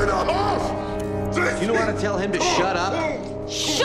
You know how to tell him to shut up? Shut